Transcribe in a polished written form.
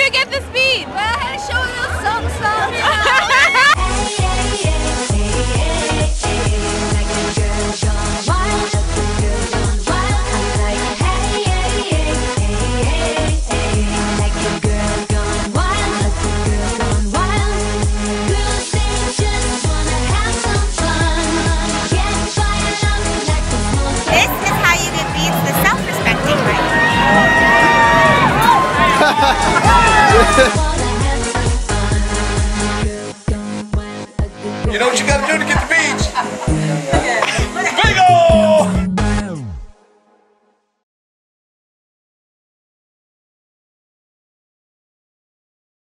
you get the speed? Well, I had to show a little something. This is how you defeat the self-respecting right. You know what you gotta do to get the beach?